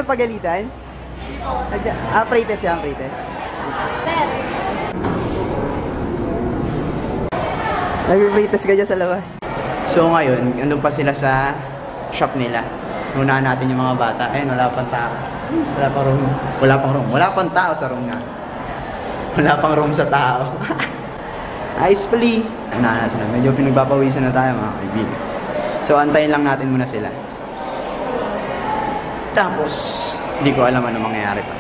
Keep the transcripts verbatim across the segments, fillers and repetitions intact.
napagalitan? Ah, pre-test yan, pre-test. Sir. Nag-pre-test ka dyan sa labas. So ngayon, andun pa sila sa shop nila. Unahan natin yung mga bata. Ayun, wala pang tao. Wala pang room. Wala pang room. Wala pang tao sa room na. Wala pang room sa tao. Ice pali. Unahan na sila. Medyo pinagpapawisan na tayo mga kaibigan. So antayin lang natin muna sila. Tapos, hindi ko alam ano mangyayari pa.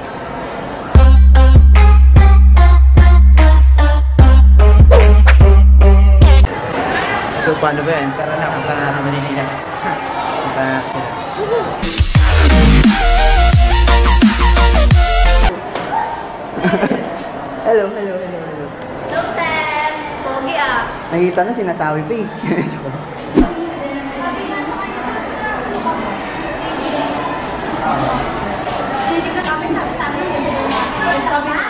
So paano ba yan? Tara na, punta na natin na sila. Punta na natin sila. Hello, hello, hello, hello. Hello, sir. Pogi ah. Nakita na, sinasabi pa eh. Hindi ka kami sabi-sabi. Sabi na.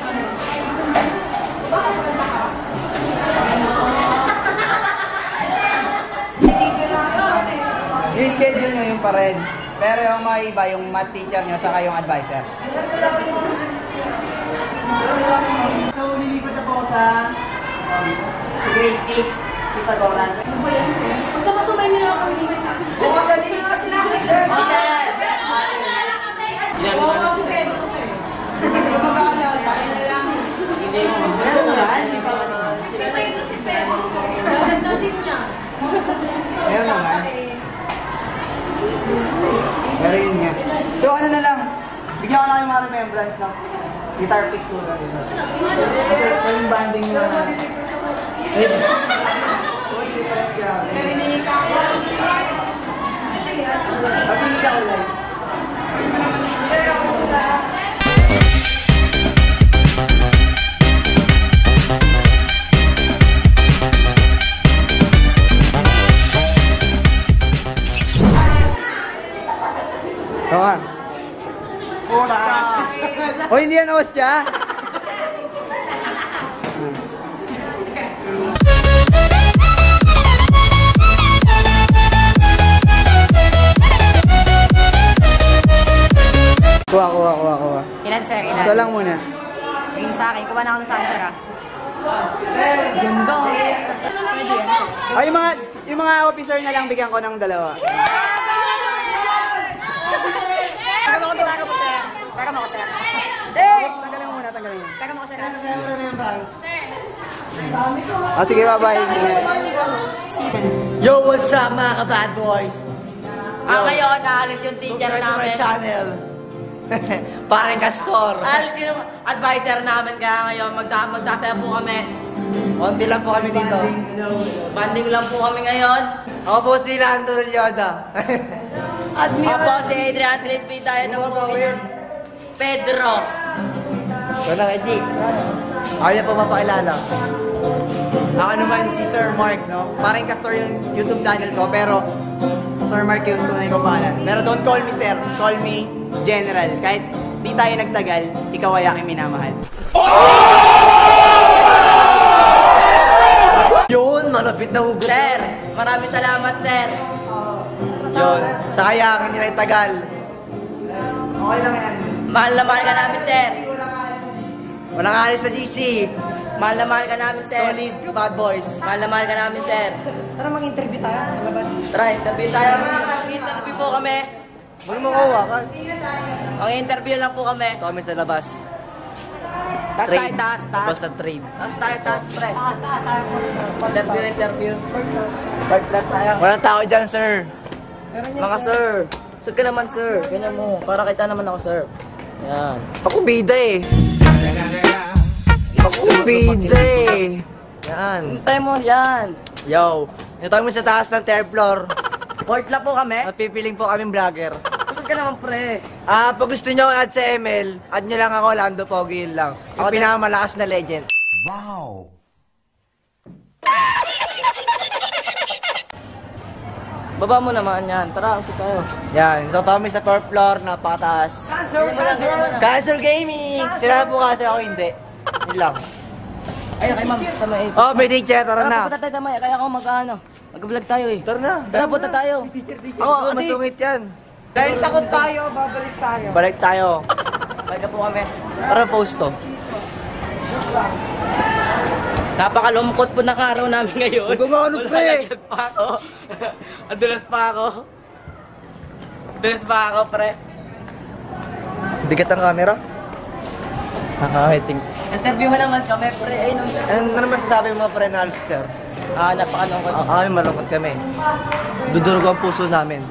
Yung schedule nyo yung pa rin. Pero yung mga iba, yung math teacher nyo, saka yung advisor. So, lilipat na po ako sa sa grade eight Pythagoras. Kung sa matumay nila ako hindi ka kasi. Oo, kasi hindi na sila. Oo, kasi pwede ko sa'yo. Mag-aalala. Hindi mo. Meron na ba? Hindi pa ba? Kaya ito si Pedro. Ganda din niya. Meron na ba? Pero yun nga. So ano na lang, bigyan ko na kayo mga remembrance ng guitar pick ko na rin. Kasi yung banding nila na. Eh, uy, difference ka. Narinig ka ako. Pagpili ka ko live. Oo nga. O hindi yan ostya. Kuha, kuha, kuha, kuha. Ilan, sir? Ilan? Ito lang muna. Tingin sa akin. Kuha na ako ng sa akin, sir, ah. Ganda. Ay, yung mga, yung mga officer na lang bigyan ko ng dalawa. Pagam ako, pagam ako, sir. Pagam ako, sir. Eh! Tanggalin mo muna, tanggalin mo. Pagam ako, sir. O, sige, bye-bye. Yo, what's up mga ka-bad boys? Ah, ngayon, naalis yung teacher Subscribe to my namin. channel. Parang Castor. Alis yung advisor namin, kaya ngayon, magsa magsasaya po kami. Konti lang po kami dito. Banding lang po kami ngayon. Ako po sila Antonio Lyoda. Admin. Ako si Adrian Trilpi, tayo na po Pedro. Ito lang, Eji. Ayaw niya po mapakilala. Ako naman si Sir Mark, no? Parang Castor yung YouTube channel ko, pero Sir Mark yung tunay kong pangalan. Pero don't call me Sir, call me General. Kahit di tayo nagtagal, ikaw ay aking minamahal. Yun, malapit na hugot. Sir, maraming salamat, sir. Yun, sayang, hindi na tagal. Okay lang yan. Mahal na mahal ka namin, sir. Walang alis sa G C. Mahal na mahal ka namin, sir. Solid, bad boys. Mahal na mahal ka namin, sir. Tara mag-interview tayo sa labas. Tara, interview tayo. Interview po kami. Huwag mo kuha ka. Ang interview lang po kami. Ito kami sa labas. Taas tayo, taas, taas. Tapos sa trade. Taas tayo, taas, pre. Interview, interview. Part class tayo. Walang tao dyan, sir. Mga sir. Sir ka naman, sir. Ganyan mo. Para kita naman ako, sir. Yan. Ako bida eh. Ako bida eh. Yan. Hintay mo, yan. Yo. Ito kami sa taas ng third floor. Fourth lang po kami. Napipiling po kaming vlogger. Sir ka naman, pre. Ah, pag gusto nyo add sa M L, add nyo lang ako, Lando Pogi, yun lang. Yung Ako din. pinakamalakas na legend. Wow! Baba mo naman yan. Tara, usap tayo. Yan, so kami sa fourth floor, napakataas. Ganyan mo lang, ganyan mo lang. Cancer Gaming! Sila po kasi ako hindi. Yun lang. Ayun, kay ma'am. Tama eh. Oh, may teacher, tara Tara, na. punta tayo, tama eh. Kaya ako mag-ano. Mag-vlog tayo eh. Tara na. Tara, punta tayo. Ako, Oo, ate. masungit yan. Dahil takot tayo, babalik tayo. Balik tayo. Balik na po kami. Para post to. Napakalungkot po ng araw namin ngayon. Huwag mo ano, pre. Malalaglag pa ako. Adulas pa ako. Adulas pa ako, pre. Bigat ang camera. Nakakahiting. Interview mo naman kami, pre. Ay, nung... Ano ano naman sasabi mo, pre, na Alex, sir? Ah, napakalungkot. Ah, kami malungkot kami. Dudurog ang puso namin.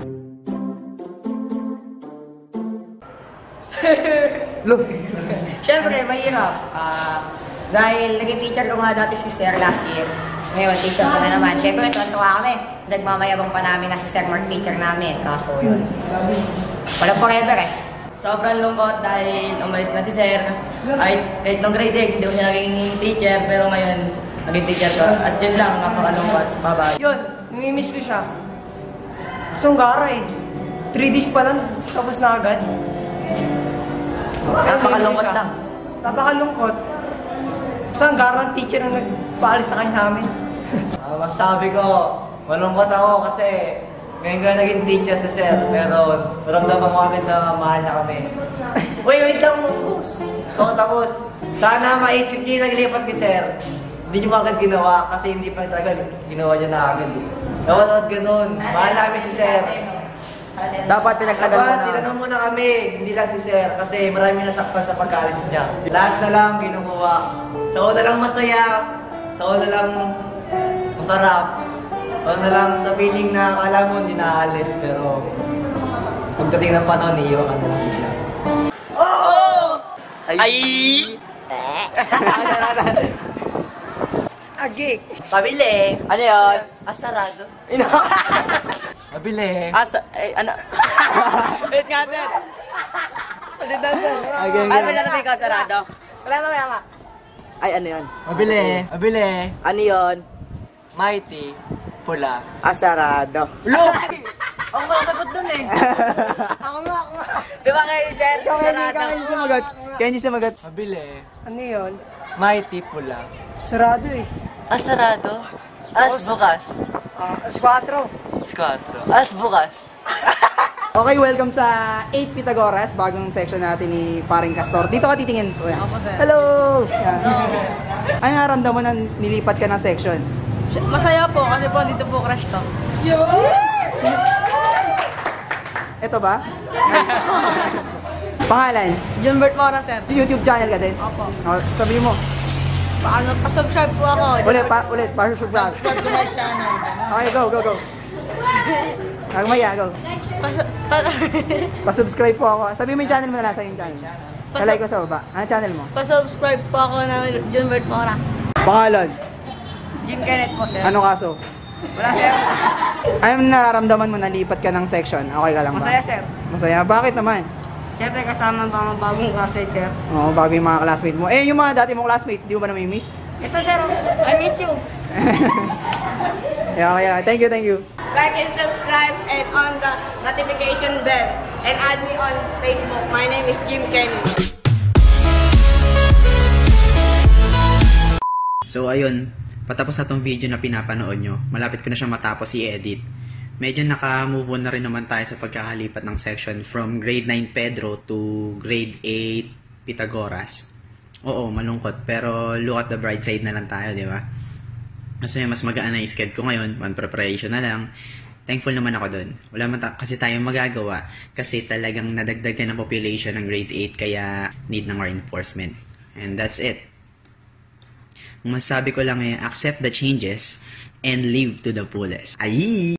Look. Siyempre, mahirap. Ah, dahil naging teacher ko nga dati si Sir last year. Ngayon, teacher ko na naman. Siyempre, tuwan-tuwa kami. Nagmamayabang pa namin na si Sir Mark teacher namin. Kaso yun. Wala forever eh. Sobrang lungkot dahil umalis na si Sir. Ay, kahit nung grade eight, hindi ko siya naging teacher. Pero ngayon, naging teacher ko. At yun lang, napakalungkot. Bye-bye. Yun, namimiss ko siya. Kasong gara eh. three days pa lang, tapos na agad. Napakalungkot Namimiss ko siya. lang. Napakalungkot. Kasong gara ng teacher na nagpaalis sa kanya namin. Ah, masabi ko, malungkot ako kasi ngayon ka naging teacher si sir. Pero naramdaman ko kami na mahal na kami. Wait, wait lang mo, boss. Oo, tapos, sana maisip niyo yung naglipat kay sir. Hindi niyo agad ginawa kasi hindi pa talaga ginawa niya na agad. Dapat agad ganun. Mahal namin si sir. Dapat pinagtagal mo Dapat, na. tinanong mo na kami, hindi lang si sir, kasi marami nasaktan sa pagkaalis niya. Lahat na lang ginugawa. Sa una lang masaya, sa una lang masarap, sa una lang sa feeling na akala mo hindi naalis, pero pagdating ng panahon, iiwan ka na lang siya. Ay! Agik! Pabili! Ano yun? Asarado! Ino? Pabili! Asa, ay, ano? Wait nga, sir. Ulit na sir! Ano ba natin ikaw, sarado? Wala na, wala na. Ay, ano yun? Pabili! Pabili! Ano yun? Mighty! Pula! Asarado. Look! Ako nga sagot dun eh! Ako nga, ako nga! Di ba kayo, sir? Sarado. sumagot. Kenji sumagot. Pabili! Ano yun? Mighty Pula! Sarado eh. Asarado? As bukas! Ah, Squatro. Squatro. As bukas! Okay, welcome sa eight Pythagoras, bagong section natin ni Paring Castor. Dito ka titingin. Kuya. Hello! Yan. Ano naramdaman mo na nilipat ka ng section? Masaya po kasi po dito po crush ko. Ito ba? Pangalan? Junbert Mora, sir. YouTube channel ka din? Opo. Oh, sabi mo. Paano, pa-subscribe po ako. Ulit, pa, ulit, pa-subscribe. Subscribe to my channel. Okay, go, go, go. Magmaya, go. Pas- pa- Pa-subscribe po ako. Sabi mo yung channel mo na nasa yung channel. Kalay ko sa baba. Ano channel mo? Pa-subscribe po ako ng Junbert Mora. Pangalan? Jim Kenneth po, sir. Ano kaso? Wala, sir. Anong nararamdaman mo na lipat ka ng section? Okay ka lang ba? Masaya, sir. Masaya? Bakit naman? Siyempre kasama ba mga bagong classmates, sir? Oo, bago yung mga classmate mo. Eh, yung mga dati mong classmate, di mo ba namimiss? Ito, sir. I miss you. Yeah, yeah. Thank you, thank you. Like and subscribe and on the notification bell. And add me on Facebook. My name is Jim Kenneth. So, ayun. Patapos na tong video na pinapanood nyo. Malapit ko na siyang matapos i-edit. Medyo naka-move on na rin naman tayo sa pagkakalipat ng section from grade nine Pedro to grade eight Pythagoras. Oo, malungkot. Pero look at the bright side na lang tayo, di ba? Kasi mas magaan na i-sked ko ngayon. One preparation na lang. Thankful naman ako dun. Wala man ta- kasi tayong magagawa. Kasi talagang nadagdagan ng population ng grade eight. Kaya need ng reinforcement. And that's it. Masabi ko lang eh, accept the changes and live to the fullest. Ay!